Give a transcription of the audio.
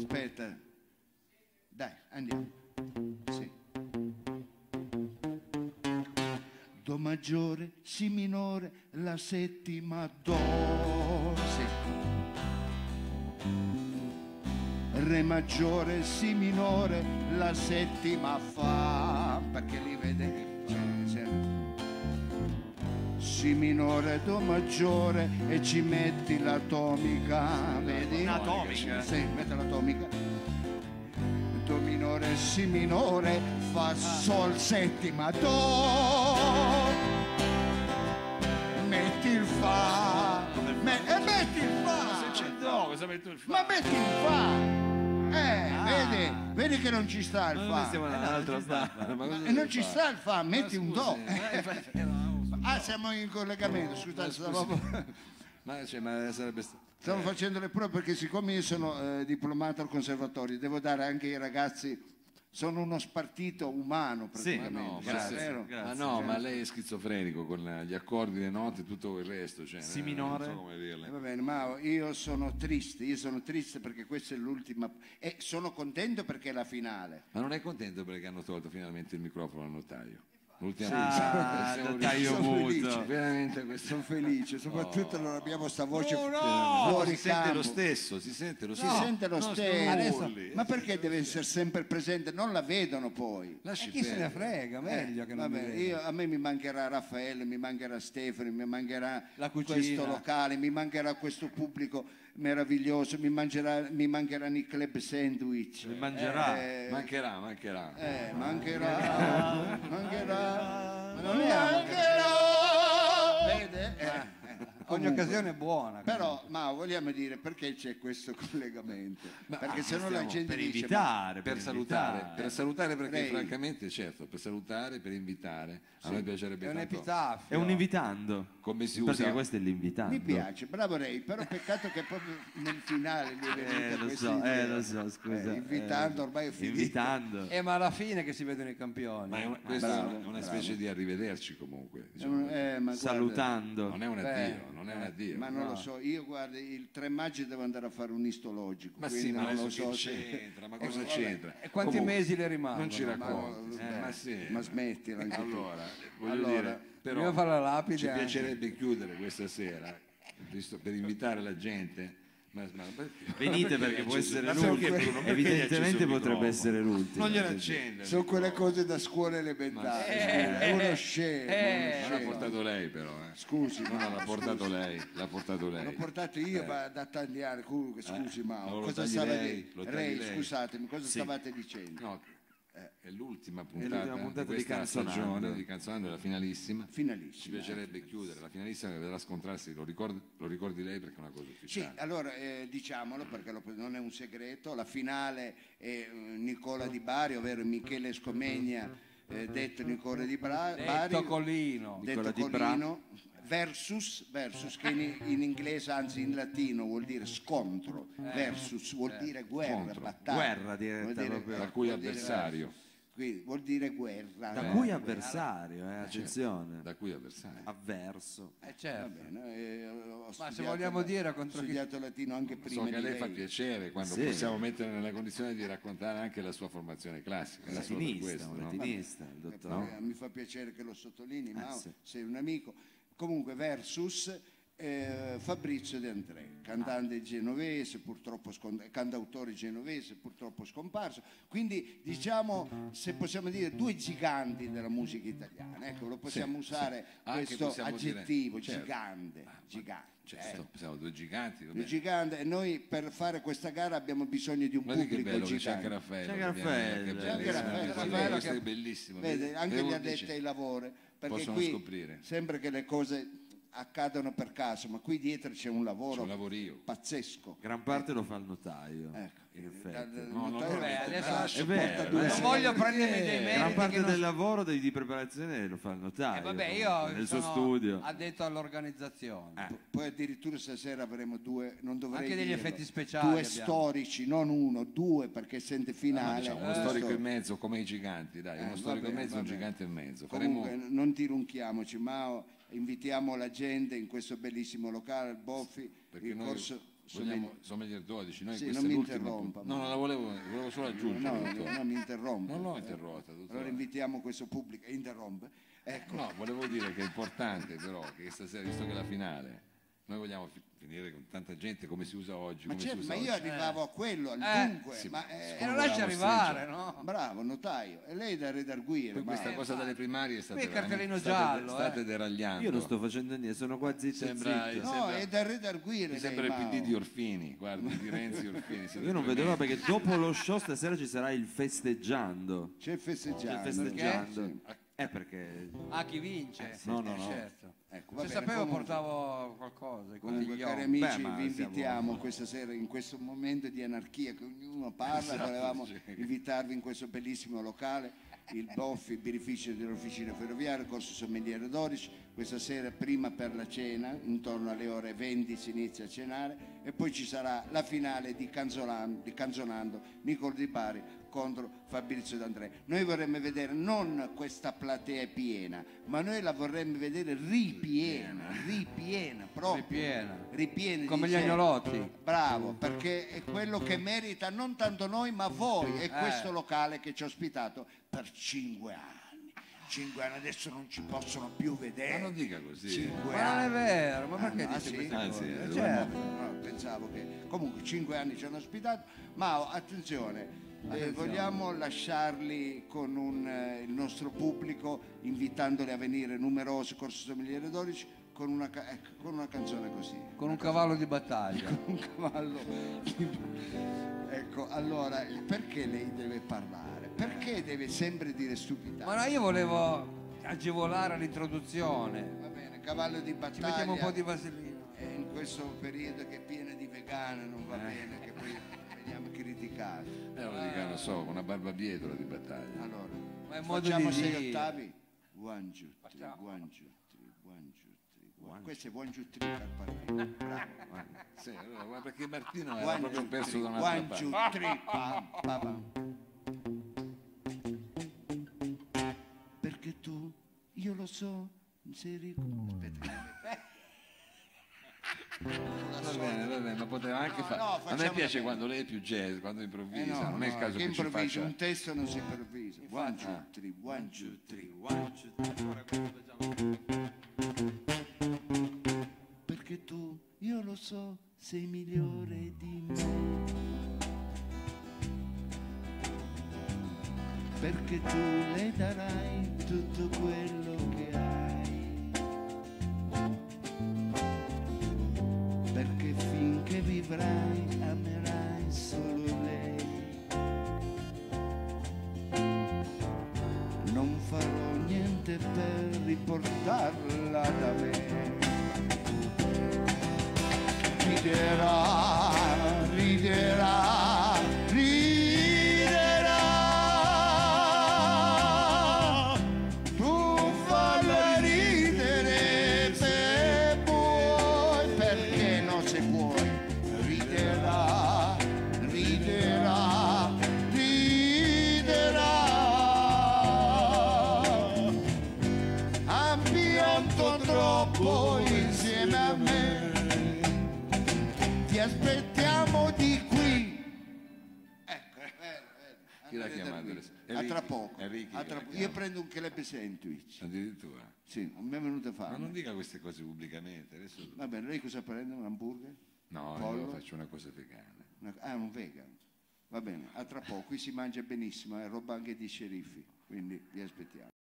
Aspetta, dai, andiamo. Sì. Do maggiore, si minore, la settima do. Sì. Re maggiore, si minore, la settima fa. Perché li vede che c'è. Si minore, do maggiore e ci metti l'atomica, vedi? Un'atomica? Sì, metti l'atomica. Do minore, si minore, fa sol settima, do. Metti il fa. Metti il fa. Se c'è il do, cosa metto il fa? Ma metti il fa. Vedi che non ci sta il Ma stiamo fa. dall'altra parte. E non ci sta il fa, metti un do. Siamo in collegamento, scusate, Ma sarebbe stavo facendo le prove perché siccome io sono diplomato al conservatorio, devo dare anche ai ragazzi, sono uno spartito umano praticamente. no, grazie. vero? Grazie. Ma no, ma lei è schizofrenico con gli accordi, le note e tutto il resto. Cioè, Si minore? non so come dirle. Va bene, ma io sono triste perché questa è l'ultima e sono contento perché è la finale. Ma non è contento perché hanno tolto finalmente il microfono al notaio? L'ultima notaio muto. Veramente questo. Sono felice, soprattutto non abbiamo sta voce No, fuori si sente campo. lo stesso, si sente lo Si stesso. sente lo Non stesso. Adesso, Ma perché deve essere sempre presente? Non la vedono poi. lasci Chi se ne perdere. frega, meglio che non mi Vabbè, veda. a me mi mancherà Raffaele, mi mancherà Stefano, mi mancherà La cucina. questo locale, mi mancherà questo pubblico meraviglioso, mi mancheranno i club sandwich. Mi mangerà. Mancherà. Mancherà. Ma non è vede? Ogni occasione è buona. Però, ma vogliamo dire perché c'è questo collegamento? Perché se no la gente Per dice invitare, Per salutare perché Lei- francamente certo, per salutare, per invitare, a noi piacerebbe È un tanto epitaffio. È un invitando. come si Perché usa. questo è l'invitando. mi piace, bravo Ray, però peccato che proprio nel finale gli è venuta Lo questa so, idea. lo so, scusa. Invitando, ormai è finito. Invitando. Ma alla fine che si vedono i campioni. Ma questa Bravo, è una specie di arrivederci comunque. Ma guarda, Salutando. Non è un addio, non è un addio. ma non lo so, io guarda, il 3 maggio devo andare a fare un istologico. Ma quindi sì, ma non lo adesso so che se... c'entra? Ma cosa c'entra? E quanti Comunque, mesi le rimangono? non ci Ma, racconti. Ma sì. ma smettila anche tu. Allora, voglio Allora, dire, però Dobbiamo fare la lapide ci anche. piacerebbe chiudere questa sera, visto per invitare la gente. Venite perché può essere Ma perché, l'ultimo. Bruno? Perché gli hai Evidentemente acceso il potrebbe microfono? essere l'ultimo. Non glielo accende. Sono quelle cose da scuola elementare. È uno scemo. Non l'ha portato lei però, Scusi, No, ma l'ha portato lei, l'ha portato lei. l'ho portato io ma da tanti anni. Comunque, scusi, ma Mao, lo cosa tagli stava lei, lo tagli Ray, lei. scusatemi, cosa stavate dicendo? No, è l'ultima l'ultima puntata, puntata di di questa Canzonando. stagione di Canzonando, la finalissima. Ci Finalissimo. piacerebbe chiudere la finalissima che vedrà scontrarsi, lo ricordi lei perché è una cosa Sì, ufficiale. allora diciamolo perché non è un segreto, la finale è Nicola Di Bari, ovvero Michele Scomegna, detto Nicola Di Bari, Detto Collino. detto Nicola Di Bra. Collino, versus che in inglese, anzi in latino vuol dire scontro, versus vuol dire guerra, Contro. battaglia. Guerra diretta Vuol dire- proprio. Da cui vuol dire- avversario, Qui vuol dire guerra. Da cui avversario, attenzione. da cui avversario. Avverso. Va Certo. bene, ho Ma se studiato- vogliamo dire ho contro chi... studiato latino anche prima So che a di lei fa lei. piacere quando Sì. possiamo mettere nella condizione di raccontare anche la sua formazione classica. Era solo per Latinista, questo, un no? latinista, il dottore. Mi fa piacere che lo sottolinei, Mao, sì. sei un amico. Comunque versus Fabrizio De André, cantante genovese, cantautore genovese, purtroppo scomparso. Quindi diciamo, se possiamo dire, due giganti della musica italiana. Ecco, lo possiamo usare Anche questo possiamo dire, aggettivo, certo. gigante. Certo, siamo due giganti. Due giganti. E noi per fare questa gara abbiamo bisogno di un Ma che pubblico bello che c'è gigante. anche Raffaele. C'è che anche viene, Raffaele. che C'è anche bellissimo, Raffaele. anche Raffaele questo che- è bellissimo. Vede, anche Uno gli dice, addetti ai lavori, perché possono qui scoprire. sembra che le cose accadono per caso, ma qui dietro c'è un lavoro C'è un lavorio. pazzesco. Gran parte lo fa il notaio. Ecco. In effetti. No, no, adesso È vero, non voglio prendermi dei meriti. gran parte che non del lavoro di preparazione lo fa il notaio. vabbè, comunque, io nel suo sono studio. addetto all'organizzazione. Poi addirittura stasera avremo due, non dovrei Anche degli dirlo, effetti speciali due abbiamo. storici, non uno, due, perché sente finale. Diciamo, uno storico in mezzo come i giganti, dai, uno storico in mezzo e un gigante in mezzo. Comunque non tirunchiamoci, ma invitiamo la gente in questo bellissimo locale, il Boffi, Perché il noi corso Sommelier 12, noi Sì, questa non è mi l'ultima interrompa. puntata. No, non la volevo solo aggiungere. No, dottore. no, mi interrompe. Non l'ho interrotta, dottore. Allora invitiamo questo pubblico, interrompe. Ecco, No, volevo dire che è importante però che stasera, visto che è la finale, noi vogliamo finire con tanta gente come si usa oggi. ma, come si certo, usa ma io oggi. arrivavo a quello, al dunque. sì, ma, E lo lasci arrivare, no? bravo, notaio. E lei da redarguire. Poi questa ma- cosa delle primarie è stata Qui è cartellino veramente- giallo, state deragliando. Io non sto facendo niente, sono qua zitto Sembra- zitto. No, è da redarguire. Mi sembra il PD di Orfini, guardi, di Renzi Orfini. siete Io non vedo l'ora tremendi. perché dopo lo show stasera ci sarà il festeggiando. C'è il C'è festeggiando. il festeggiando. Sì. Perché Ah, chi vince? no, no, no. Certo. Ecco, va Se bene, sapevo comunque- portavo qualcosa, i Comunque, cotillon. cari amici, Beh, ma vi siamo- invitiamo questa sera, in questo momento di anarchia che ognuno parla, volevamo invitarvi in questo bellissimo locale, il BOF, il birrificio dell'Officina Ferroviaria, Corso Sommeliere 12. Questa sera, prima per la cena, intorno alle ore 20 si inizia a cenare e poi ci sarà la finale di Canzonando Nicolo Di Bari contro Fabrizio D'Andrea. Noi vorremmo vedere non questa platea piena, ma noi la vorremmo vedere ripiena, proprio. Ripiena Come di gli gente. agnolotti. Bravo, perché è quello che merita non tanto noi ma voi e questo locale che ci ha ospitato per 5 anni. 5 anni adesso non ci possono più vedere. Ma non dica così. 5 Ma non è anni. vero, ma perché Ah, dice sì? queste Ah, cose? sì, Certo. No, pensavo che comunque 5 anni ci hanno ospitato, ma attenzione, vogliamo lasciarli con il nostro pubblico, invitandoli a venire numerosi, Corso Sommeliere 12, con una canzone così. Con un cavallo di battaglia. Un cavallo. Ecco, allora, perché lei deve parlare? Perché deve sempre dire stupidità? Ma no, io volevo agevolare l'introduzione. Va bene, cavallo di Ci battaglia. mettiamo un po' di vaselina. In questo periodo che è pieno di vegane non va bene, che poi veniamo criticati. Lo dica, non so, con una barbabietola di battaglia. Allora, Ma è un modo facciamo di 6 dire. ottavi. One, two, three, one, two, three, one, two, three, one. Questo è one, two, three per parlare. Bravo. Sì, allora, guarda, perché Martino era One, proprio two, perso three, da un'altra one, parte. two, three, pam, pam, pam. Perché tu, io lo so, sei ricco. Aspetta. Va bene, ma poteva anche No, fare. no, A me facciamo piace bene. quando lei è più jazz, quando improvvisa, No, non è il caso che che ci improvvisi, faccia. un testo non si improvvisa. One, two, three, one, two, three. Perché tu, io lo so, sei migliore di me. Perché tu le darai tutto quello che hai. Perché finché vivrai amerai solo lei. Non farò niente per riportarla da me. Riderà, riderà, riderà. Tu falla ridere se puoi, perché no se puoi. Riderà, riderà, riderà. Ha pianto troppo insieme a me. Ti aspettiamo di qui. Ecco, Chi l'ha chiamato adesso? A tra poco. Enrico A tra che la poco. Io chiama. prendo un club sandwich. Addirittura. Sì, mi è venuto a Ma fare. non dica queste cose pubblicamente. Adesso... Va bene, lei cosa prende? Un hamburger? No, Pollo? io faccio una cosa vegana. Un vegan. Va bene, a tra poco. Qui si mangia benissimo, è roba anche di sceriffi, quindi vi aspettiamo.